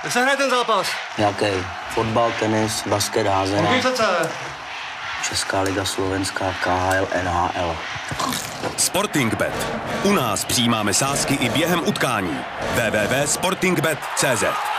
Jak se hraje ten zápas? Jaký? Fotbal, tenis, basket, házená. Organizace. Česká liga, slovenská, KHL, NHL. Sportingbet. U nás přijímáme sázky i během utkání. www.sportingbet.cz